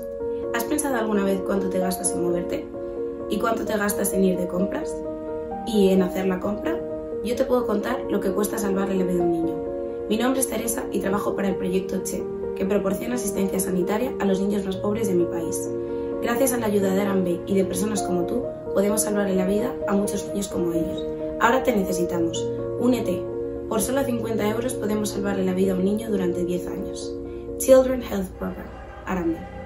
¿Has pensado alguna vez cuánto te gastas en moverte? ¿Y cuánto te gastas en ir de compras? ¿Y en hacer la compra? Yo te puedo contar lo que cuesta salvarle la vida a un niño. Mi nombre es Teresa y trabajo para el proyecto CHE, que proporciona asistencia sanitaria a los niños más pobres de mi país. Gracias a la ayuda de Arambe y de personas como tú, podemos salvarle la vida a muchos niños como ellos. Ahora te necesitamos. Únete. Por solo 50 euros podemos salvarle la vida a un niño durante 10 años. Children Health Program. Arambe.